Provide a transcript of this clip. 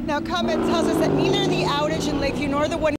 Now, comment tells us that neither the outage in Lakeview nor the one